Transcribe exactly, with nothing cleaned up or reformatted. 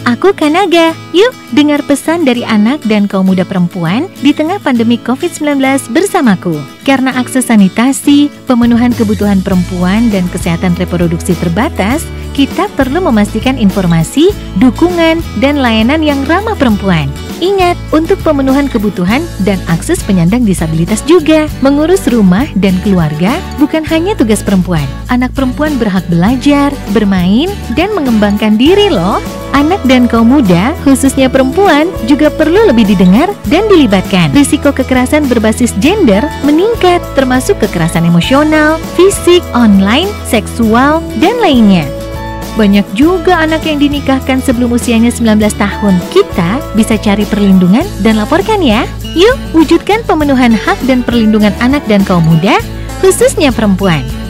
Aku Kanaga. Yuk dengar pesan dari anak dan kaum muda perempuan di tengah pandemi covid sembilan belas bersamaku. Karena akses sanitasi, pemenuhan kebutuhan perempuan dan kesehatan reproduksi terbatas, kita perlu memastikan informasi, dukungan, dan layanan yang ramah perempuan. Ingat, untuk pemenuhan kebutuhan dan akses penyandang disabilitas juga. Mengurus rumah dan keluarga bukan hanya tugas perempuan. Anak perempuan berhak belajar, bermain, dan mengembangkan diri loh. Anak dan kaum muda, khususnya perempuan, juga perlu lebih didengar dan dilibatkan. Risiko kekerasan berbasis gender meningkat, termasuk kekerasan emosional, fisik, online, seksual, dan lainnya. Banyak juga anak yang dinikahkan sebelum usianya sembilan belas tahun. Kita bisa cari perlindungan dan laporkan ya. Yuk, wujudkan pemenuhan hak dan perlindungan anak dan kaum muda, khususnya perempuan.